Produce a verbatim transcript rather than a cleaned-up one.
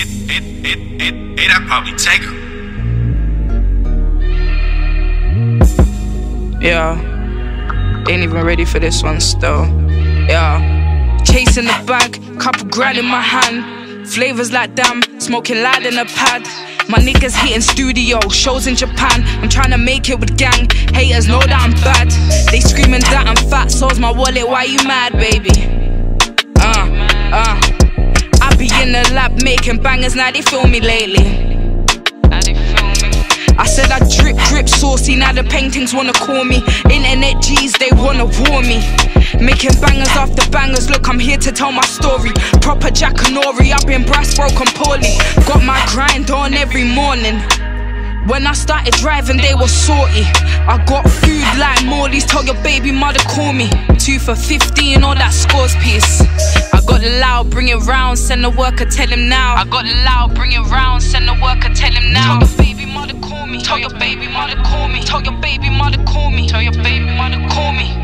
it, it, it, it, it, I'd probably take her. Yeah, ain't even ready for this one still. Yeah, chasing the bag, couple grand in my hand. Flavors like damn, smoking loud in a pad. My niggas hitting studio, shows in Japan. I'm trying to make it with gang, haters know that I'm bad. They screaming that I'm fat, so's my wallet, why you mad, baby? Uh, uh I be in the lab making bangers, now they feel me lately. I said I drip, drip saucy, now the paintings wanna call me. Internet G's, they wanna war me. Making bangers after bangers, look, I'm here to tell my story. Proper Jack and Nori, I've been brass broken poorly. Got my grind on every morning. When I started driving, they were salty. I got food like Morley's, tell your baby mother call me. Two for fifteen, all that scores piece. I got the loud, bring it round, send the worker, tell him now. I got the loud, bring it round, send the worker, tell him now. Tell your baby mother call me. Tell your baby mother call me. Tell your baby mother call me. Tell your baby mother call me.